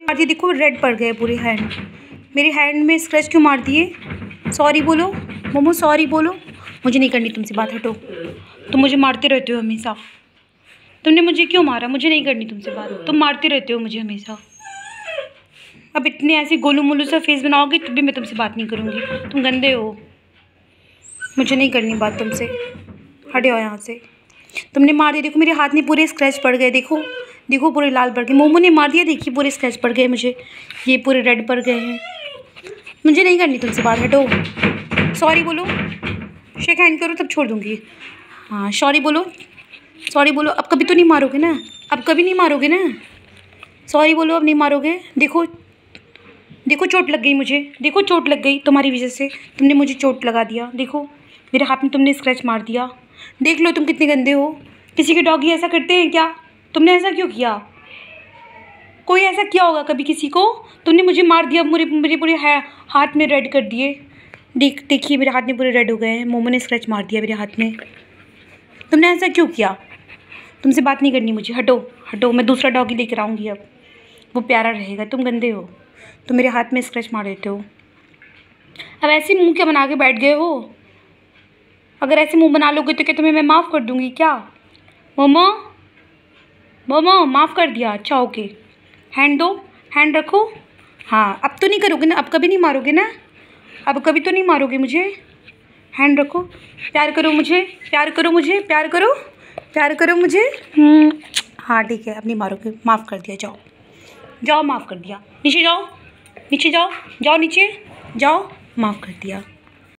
मार दिए, देखो रेड पड़ गए पूरे हैंड। मेरे हैंड में स्क्रैच क्यों मार दिए? सॉरी बोलो मोमो, सॉरी बोलो। मुझे नहीं करनी तुमसे बात, हटो। तुम मुझे मारते रहते हो हमेशा। तुमने मुझे क्यों मारा? मुझे नहीं करनी तुमसे बात, तुम मारते रहते हो मुझे हमेशा। अब इतने ऐसे गोलू मोलू सा फेस बनाओगे तब भी मैं तुमसे बात नहीं करूँगी, तुम गंदे हो। मुझे नहीं करनी बात तुमसे, हटे हो यहाँ से। तुमने मार दिया, देखो मेरे हाथ में पूरे स्क्रैच पड़ गए, देखो देखो पूरे लाल पड़ गए। मोमो ने मार दिया, देखिए पूरे स्क्रैच पड़ गए मुझे, ये पूरे रेड पड़ गए हैं। मुझे नहीं करनी तुमसे बात, हटो। सॉरी बोलो, शेक हैंड करो तब छोड़ दूँगी। हाँ सॉरी बोलो, सॉरी बोलो। अब कभी तो नहीं मारोगे ना? अब कभी नहीं मारोगे ना? सॉरी बोलो, अब नहीं मारोगे। देखो देखो चोट लग गई मुझे, देखो चोट लग गई तुम्हारी वजह से, तुमने मुझे चोट लगा दिया। देखो मेरे हाथ में तुमने स्क्रैच मार दिया, देख लो तुम कितने गंदे हो। किसी के डॉगी ऐसा करते हैं क्या? तुमने ऐसा क्यों किया? कोई ऐसा किया होगा कभी किसी को? तुमने मुझे मार दिया, मेरे पूरे हाथ में रेड कर दिए। देखिए मेरे हाथ में पूरे रेड हो गए हैं, मोमो ने स्क्रैच मार दिया मेरे हाथ में। तुमने ऐसा क्यों किया? तुमसे बात नहीं करनी मुझे, हटो हटो। मैं दूसरा डॉगी लेकर आऊँगी अब, वो प्यारा रहेगा। तुम गंदे हो, तुम मेरे हाथ में स्क्रैच मार देते हो। अब ऐसे मुंह क्या बना के बैठ गए हो? अगर ऐसे मुंह बना लोगे तो क्या तुम्हें मैं माफ़ कर दूँगी क्या? मोमो मोमो माफ़ कर दिया, अच्छा ओके। हैंड दो, हैंड रखो। हाँ अब तो नहीं करोगे ना? अब कभी नहीं मारोगे ना? अब कभी तो नहीं मारोगे मुझे? हैंड रखो, प्यार करो मुझे, प्यार करो मुझे, प्यार करो, प्यार करो मुझे। हाँ ठीक है, अब नहीं मारोगे, माफ़ कर दिया। जाओ जाओ, माफ़ कर दिया। नीचे जाओ, नीचे जाओ, जाओ नीचे जाओ, माफ़ कर दिया।